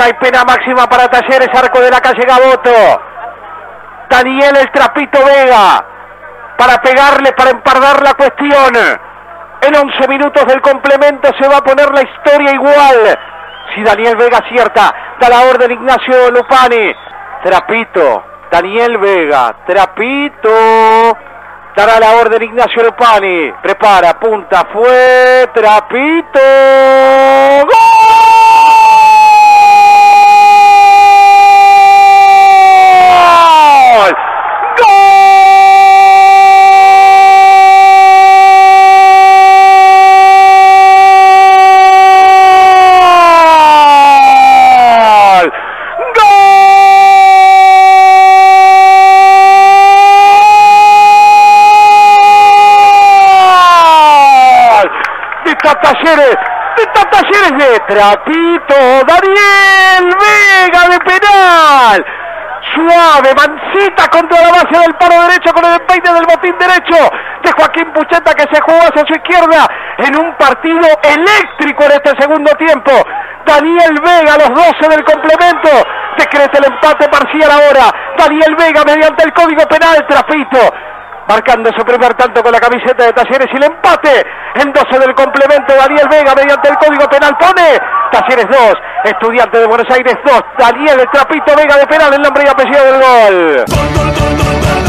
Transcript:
hay pena máxima para Talleres, arco de la calle Gaboto. Daniel el Trapito Vega, para pegarle, para empardar la cuestión. En 11 minutos del complemento se va a poner la historia igual. Si Daniel Vega acierta, da la orden Ignacio Lupani. Trapito, Daniel Vega, Trapito. Dará la orden Ignacio Lupani. Prepara, punta, fue Trapito. ¡Gol! Talleres de Trapito, Daniel Vega de penal. Suave, mansita contra la base del palo derecho con el peine del botín derecho de Joaquín Pucheta, que se jugó hacia su izquierda en un partido eléctrico en este segundo tiempo. Daniel Vega, los 12 del complemento, decreta el empate parcial ahora. Daniel Vega mediante el código penal, Trapito marcando su primer tanto con la camiseta de Talleres y el empate en 12 del complemento. Daniel Vega mediante el código penal pone Talleres 2, Estudiantes de Buenos Aires 2. Daniel el Trapito Vega de penal, el nombre y apellido del gol.